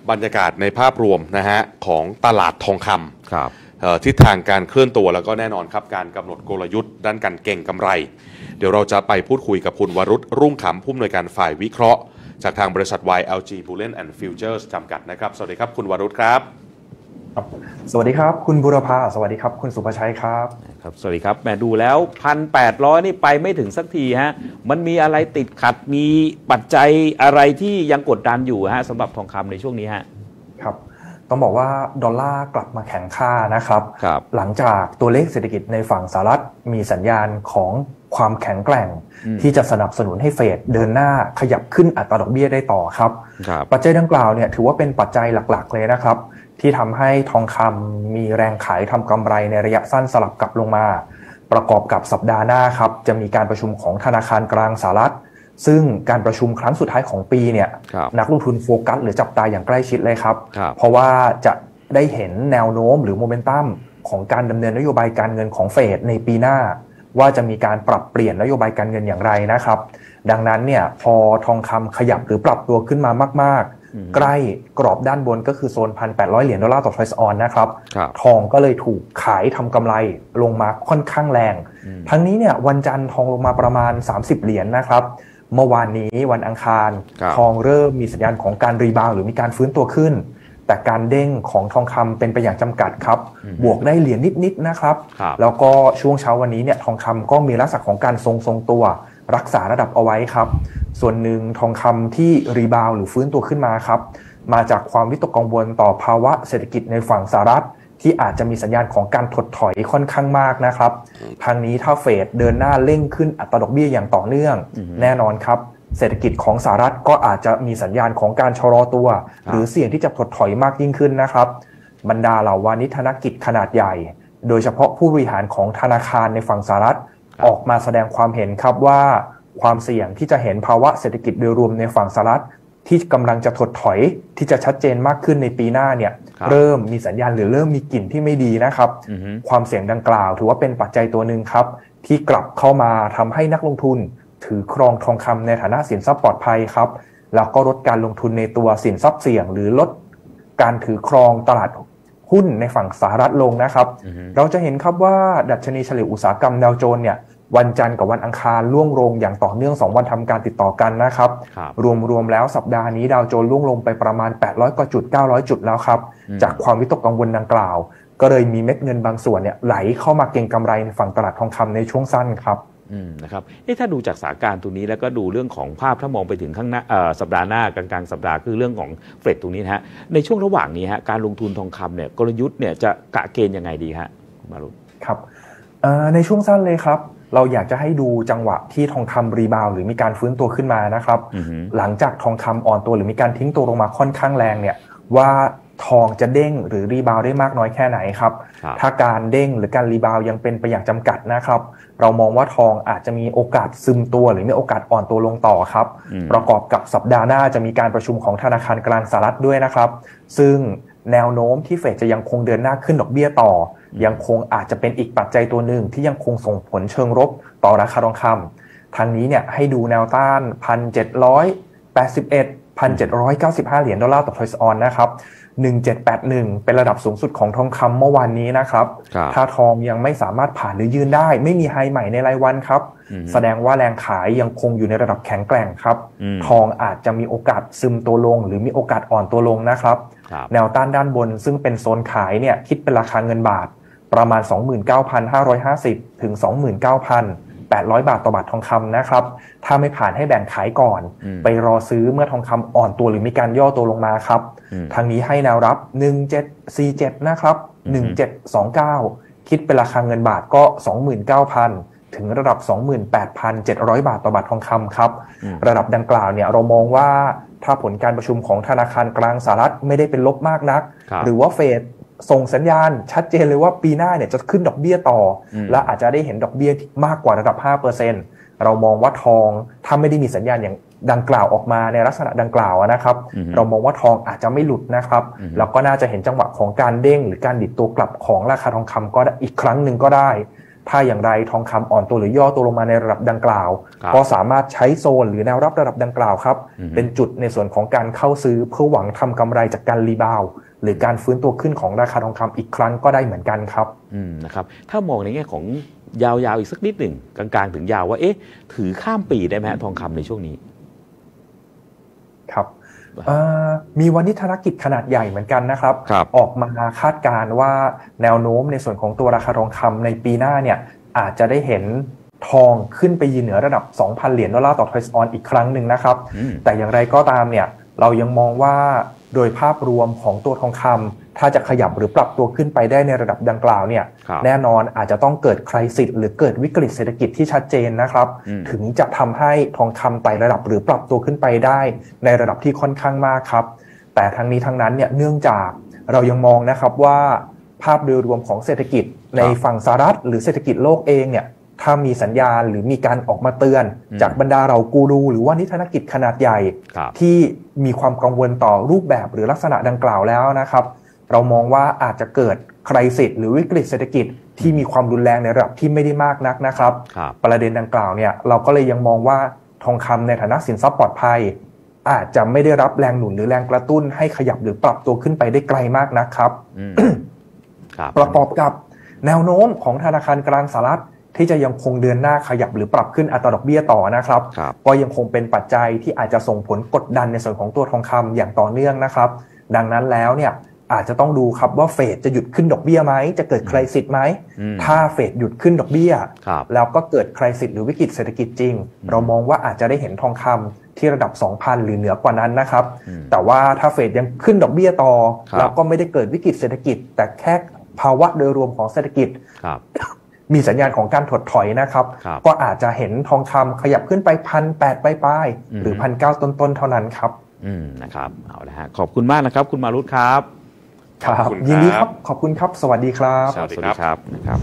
บรรยากาศในภาพรวมนะฮะของตลาดทองคำครับทิศทางการเคลื่อนตัวแล้วก็แน่นอนครับการกำหนดกลยุทธ์ด้านการเก็งกำไรเดี๋ยวเราจะไปพูดคุยกับคุณวรุษรุ่งขำผู้อำนวยการฝ่ายวิเคราะห์จากทางบริษัท YLG Bullion and Futures จำกัดนะครับสวัสดีครับคุณวรุษครับสวัสดีครับคุณบุรพาสวัสดีครับคุณสุภชัยครับครับสวัสดีครับแม่ดูแล้ว 1,800 นี่ไปไม่ถึงสักทีฮะมันมีอะไรติดขัดมีปัจจัยอะไรที่ยังกดดันอยู่ฮะสำหรับทองคำในช่วงนี้ฮะครับต้องบอกว่าดอลลาร์กลับมาแข็งค่านะครับหลังจากตัวเลขเศรษฐกิจในฝั่งสหรัฐมีสัญญาณของความแข็งแกร่งที่จะสนับสนุนให้เฟดเดินหน้าขยับขึ้นอัตราดอกเบี้ยได้ต่อครับปัจจัยดังกล่าวเนี่ยถือว่าเป็นปัจจัยหลักๆเลยนะครับที่ทำให้ทองคำมีแรงขายทำกำไรในระยะสั้นสลับกลับลงมาประกอบกับสัปดาห์หน้าครับจะมีการประชุมของธนาคารกลางสหรัฐซึ่งการประชุมครั้งสุดท้ายของปีเนี่ยนักลงทุนโฟกัสหรือจับตาอย่างใกล้ชิดเลยครับเพราะว่าจะได้เห็นแนวโน้มหรือโมเมนตัมของการดำเนินนโยบายการเงินของเฟดในปีหน้าว่าจะมีการปรับเปลี่ยนนโยบายการเงินอย่างไรนะครับดังนั้นเนี่ยพอทองคำขยับหรือปรับตัวขึ้นมามากๆใกล้กรอบด้านบนก็คือโซน $1,800 ต่อทรอยส์ออนนะครับทองก็เลยถูกขายทำกำไรลงมาค่อนข้างแรงทั้งนี้เนี่ยวันจันทร์ทองลงมาประมาณ$30นะครับเมื่อวานนี้วันอังคารทองเริ่มมีสัญญาณของการรีบาวหรือมีการฟื้นตัวขึ้นแต่การเด้งของทองคำเป็นไปอย่างจำกัดครับบวกได้เหรียญนิดๆนะครับแล้วก็ช่วงเช้าวันนี้เนี่ยทองคำก็มีลักษณะของการทรงตัวรักษาระดับเอาไว้ครับส่วนหนึ่งทองคำที่รีบาวหรือฟื้นตัวขึ้นมาครับมาจากความวิตกกังวลต่อภาวะเศรษฐกิจในฝั่งสหรัฐที่อาจจะมีสัญญาณของการถดถอยค่อนข้างมากนะครับทางนี้ถ้าเฟดเดินหน้าเร่งขึ้นอัตราดอกเบี้ยอย่างต่อเนื่องแน่นอนครับเศรษฐกิจของสหรัฐก็อาจจะมีสัญญาณของการชะลอตัวหรือเสี่ยงที่จะถดถอยมากยิ่งขึ้นนะครับบรรดาเหล่าวานิชธนกิจขนาดใหญ่โดยเฉพาะผู้บริหารของธนาคารในฝั่งสหรัฐออกมาแสดงความเห็นครับว่าความเสี่ยงที่จะเห็นภาวะเศรษฐกิจโดยรวมในฝั่งสหรัฐที่กำลังจะถดถอยที่จะชัดเจนมากขึ้นในปีหน้าเนี่ยเริ่มมีสัญญาณหรือเริ่มมีกลิ่นที่ไม่ดีนะครับความเสี่ยงดังกล่าวถือว่าเป็นปัจจัยตัวหนึ่งครับที่กลับเข้ามาทำให้นักลงทุนถือครองทองคำในฐานะสินทรัพย์ปลอดภัยครับแล้วก็ลดการลงทุนในตัวสินทรัพย์เสี่ยงหรือลดการถือครองตลาดหุ้นในฝั่งสหรัฐลงนะครับเราจะเห็นครับว่าดัชนีเฉลี่ยอุตสาหกรรมดาวโจนส์เนี่ยวันจันทร์กับวันอังคารล่วงลงอย่างต่อเนื่อง2วันทำการติดต่อกันนะครับรวมแล้วสัปดาห์นี้ดาวโจนส์ล่วงลงไปประมาณ800กว่าจุด900จุดแล้วครับจากความวิตกกังวลดังกล่าวก็เลยมีเม็ดเงินบางส่วนเนี่ยไหลเข้ามาเก็งกำไรในฝั่งตลาดทองคำในช่วงสั้นครับนะครับถ้าดูจากสถานการณ์ตรงนี้แล้วก็ดูเรื่องของภาพถ้ามองไปถึงข้างหน้าสัปดาห์หน้ากลางสัปดาห์คือเรื่องของเฟดตรงนี้นะฮะในช่วงระหว่างนี้ฮะการลงทุนทองคำเนี่ยกลยุทธ์เนี่ยจะกะเกณฑ์ยังไงดีฮะมารุครับในช่วงสั้นเลยครับเราอยากจะให้ดูจังหวะที่ทองคำรีบาวหรือมีการฟื้นตัวขึ้นมานะครับหลังจากทองคำอ่อนตัวหรือมีการทิ้งตัวลงมาค่อนข้างแรงเนี่ยว่าทองจะเด้งหรือรีบาวได้มากน้อยแค่ไหนครับถ้าการเด้งหรือการรีบาวยังเป็นไปอย่างจำกัดนะครับเรามองว่าทองอาจจะมีโอกาสซึมตัวหรือมีโอกาสอ่อนตัวลงต่อครับประกอบกับสัปดาห์หน้าจะมีการประชุมของธนาคารกลางสหรัฐด้วยนะครับซึ่งแนวโน้มที่เฟดจะยังคงเดินหน้าขึ้นดอกเบี้ยต่อยังคงอาจจะเป็นอีกปัจจัยตัวหนึ่งที่ยังคงส่งผลเชิงลบต่อราคาทองคำทางนี้เนี่ยให้ดูแนวต้าน $1,781 $1,795 เหรียญดอลลาร์ต่อทรอยส์ออนนะครับ1781เป็นระดับสูงสุดของทองคำเมื่อวานนี้นะครับถ้าทองยังไม่สามารถผ่านหรือยืนได้ไม่มีไฮใหม่ในรายวันครับแสดงว่าแรงขายยังคงอยู่ในระดับแข็งแกร่งครับทองอาจจะมีโอกาสซึมตัวลงหรือมีโอกาสอ่อนตัวลงนะครับแนวต้านด้านบนซึ่งเป็นโซนขายเนี่ยคิดเป็นราคาเงินบาทประมาณ 29,550 ถึง 29,800 บาทต่อบาททองคำนะครับถ้าไม่ผ่านให้แบ่งขายก่อนไปรอซื้อเมื่อทองคำอ่อนตัวหรือมีการย่อตัวลงมาครับทางนี้ให้แนวรับ1747นะครับ1729คิดเป็นราคาเงินบาทก็ 29,000 ถึงระดับ 28,700 บาทต่อบาททองคำครับระดับดังกล่าวเนี่ยเรามองว่าถ้าผลการประชุมของธนาคารกลางสหรัฐไม่ได้เป็นลบมากนักหรือว่าเฟดส่งสัญญาณชัดเจนเลยว่าปีหน้าเนี่ยจะขึ้นดอกเบี้ยต่อและอาจจะได้เห็นดอกเบี้ยมากกว่าระดับ 5% เรามองว่าทองถ้าไม่ได้มีสัญญาณอย่างดังกล่าวออกมาในลักษณะดังกล่าวนะครับเรามองว่าทองอาจจะไม่หลุดนะครับแล้วก็น่าจะเห็นจังหวะของการเด้งหรือการดิดตัวกลับของราคาทองคำก็อีกครั้งหนึ่งก็ได้ถ้าอย่างไรทองคำอ่อนตัวหรือย่อตัวลงมาในระดับดังกล่าวก็สามารถใช้โซนหรือแนวรับระดับดังกล่าวครับเป็นจุดในส่วนของการเข้าซื้อเพื่อหวังทำกำไรจากการรีบาวด์หรือการฟื้นตัวขึ้นของราคาทองคำอีกครั้งก็ได้เหมือนกันครับนะครับถ้ามองในแง่ของยาวๆอีกสักนิดหนึ่งกลางๆถึงยาวว่าถือข้ามปีได้ไหมทองคำในช่วงนี้ครับมีวณิธนกิจขนาดใหญ่เหมือนกันนะครับออกมาคาดการณ์ว่าแนวโน้มในส่วนของตัวราคาทองคำในปีหน้าเนี่ยอาจจะได้เห็นทองขึ้นไปยืนเหนือระดับ 2,000 เหรียญดอลลาร์ต่อทอยส์ออนอีกครั้งหนึ่งนะครับแต่อย่างไรก็ตามเนี่ยเรายังมองว่าโดยภาพรวมของตัวทองคำถ้าจะขยับหรือปรับตัวขึ้นไปได้ในระดับดังกล่าวเนี่ยแน่นอนอาจจะต้องเกิดไครซิสหรือเกิดวิกฤตเศรษฐกิจที่ชัดเจนนะครับถึงจะทำให้ทองคำไต่ระดับหรือปรับตัวขึ้นไปได้ในระดับที่ค่อนข้างมากครับแต่ทั้งนี้ทั้งนั้นเนี่ยเนื่องจากเรายังมองนะครับว่าภาพโดยรวมของเศรษฐกิจในฝั่งสหรัฐหรือเศรษฐกิจโลกเองเนี่ยถ้ามีสัญญาณหรือมีการออกมาเตือนจากบรรดาเรากูรูหรือว่านิธนกิจขนาดใหญ่ที่มีความกังวลต่อรูปแบบหรือลักษณะดังกล่าวแล้วนะครับเรามองว่าอาจจะเกิดไครซิสหรือวิกฤตเศรษฐกิจที่มีความรุนแรงในระดับที่ไม่ได้มากนักนะครับประเด็นดังกล่าวเนี่ยเราก็เลยยังมองว่าทองคำในฐานะสินทรัพย์ปลอดภัยอาจจะไม่ได้รับแรงหนุนหรือแรงกระตุ้นให้ขยับหรือปรับตัวขึ้นไปได้ไกลมากนักครับ ประกอบกับแนวโน้มของธนาคารกลางสหรัฐที่จะยังคงเดือนหน้าขยับหรือปรับขึ้นอัตราดอกเบี้ยต่อนะครับก็ยังคงเป็นปัจจัยที่อาจจะส่งผลกดดันในส่วนของตัวทองคำอย่างต่อเนื่องนะครับดังนั้นแล้วเนี่ยอาจจะต้องดูครับว่าเฟดจะหยุดขึ้นดอกเบี้ยไหมจะเกิดไครซิสไหมถ้าเฟดหยุดขึ้นดอกเบี้ยแล้วก็เกิดไครซิสหรือวิกฤตเศรษฐกิจจริงเรามองว่าอาจจะได้เห็นทองคำที่ระดับ 2,000 หรือเหนือกว่านั้นนะครับแต่ว่าถ้าเฟดยังขึ้นดอกเบี้ยต่อแล้วก็ไม่ได้เกิดวิกฤตเศรษฐกิจแต่แค่ภาวะโดยรวมของเศรษฐกิจมีสัญญาณของการถดถอยนะครับก็อาจจะเห็นทองคำขยับขึ้นไป 1,800 ปลายๆหรือ 1,900 ต้นๆเท่านั้นครับนะครับเอาละฮะขอบคุณมากนะครับคุณมารุตครับยินดีครับขอบคุณครับสวัสดีครับสวัสดีครับ